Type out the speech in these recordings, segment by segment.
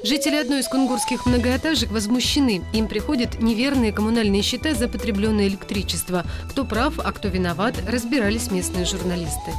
Жители одной из кунгурских многоэтажек возмущены. Им приходят неверные коммунальные счета за потребленное электричество. Кто прав, а кто виноват, разбирались местные журналисты.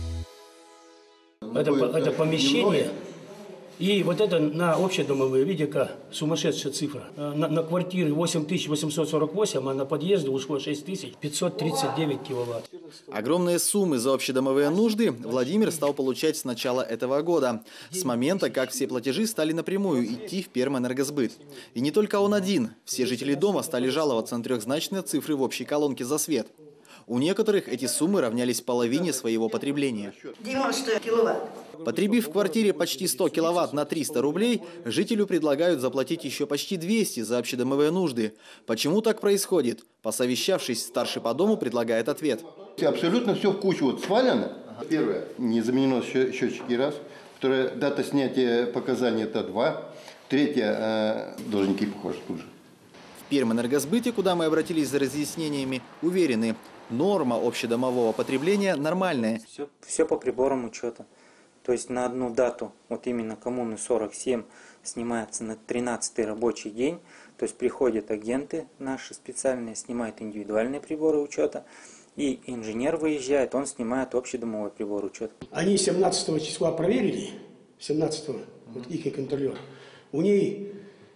Это помещение. И вот это на общедомовые, видите-ка, сумасшедшая цифра. На квартиры 8848, а на подъезды ушло 6539 киловатт. Огромные суммы за общедомовые нужды Владимир стал получать с начала этого года. С момента, как все платежи стали напрямую идти в Пермэнергосбыт. И не только он один. Все жители дома стали жаловаться на трехзначные цифры в общей колонке за свет. У некоторых эти суммы равнялись половине своего потребления. 90 киловатт. Потребив в квартире почти 100 киловатт на 300 рублей, жителю предлагают заплатить еще почти 200 за общедомовые нужды. Почему так происходит? Посовещавшись, старший по дому предлагает ответ. Абсолютно все в кучу вот свалено. Первое, не заменено счетчики раз. Второе, дата снятия показаний это 2. Третье, должники похожи тут же. В Пермэнергосбыте, куда мы обратились за разъяснениями, уверены, норма общедомового потребления нормальная. Все по приборам учета. То есть на одну дату, вот именно коммуны 47, снимается на 13-й рабочий день. То есть приходят агенты наши специальные, снимают индивидуальные приборы учета. И инженер выезжает, он снимает общедомовой прибор учета. Они 17 числа проверили, 17-го, вот их контролер. У них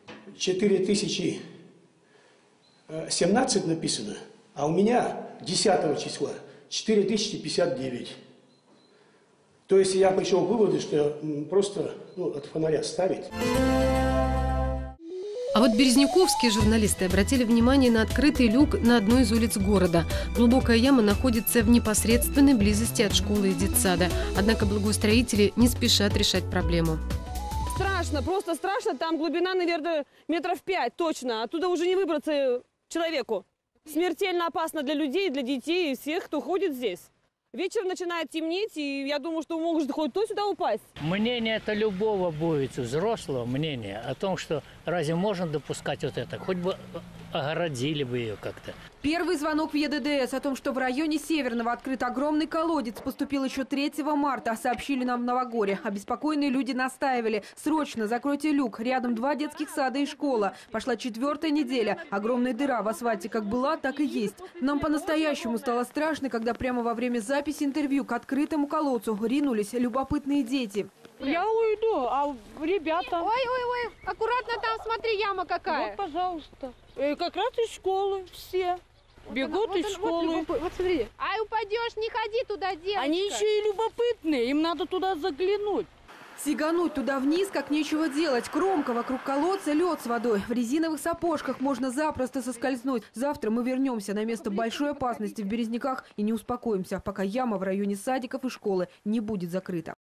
4017 написано, а у меня 10 числа 4059. То есть я пришел к выводу, что просто от фонаря ставить. А вот березняковские журналисты обратили внимание на открытый люк на одной из улиц города. Глубокая яма находится в непосредственной близости от школы и детсада. Однако благоустроители не спешат решать проблему. Страшно, просто страшно. Там глубина, наверное, метров 5 точно. Оттуда уже не выбраться человеку. Смертельно опасно для людей, для детей и всех, кто ходит здесь. Вечером начинает темнеть, и я думаю, что может хоть то сюда упасть. Мнение это любого будет, взрослого мнения, о том, что разве можно допускать вот это? Хоть бы огородили бы ее как-то. Первый звонок в ЕДДС о том, что в районе Северного открыт огромный колодец, поступил еще 3 марта, сообщили нам в Новогоре. Обеспокоенные люди настаивали: срочно закройте люк, рядом 2 детских сада и школа. Пошла 4-я неделя, огромная дыра в асфальте как была, так и есть. Нам по-настоящему стало страшно, когда прямо во время записи интервью к открытому колодцу ринулись любопытные дети. Я уйду, а ребята... Ой, аккуратно там, смотри, яма какая. Вот, пожалуйста. Как раз из школы все. Бегут из школы. Вот смотри. Ай, упадешь, не ходи туда, девочка. Они еще и любопытные, им надо туда заглянуть. Сигануть туда вниз как нечего делать. Кромка вокруг колодца, лед с водой. В резиновых сапожках можно запросто соскользнуть. Завтра мы вернемся на место большой опасности в Березняках и не успокоимся, пока яма в районе садиков и школы не будет закрыта.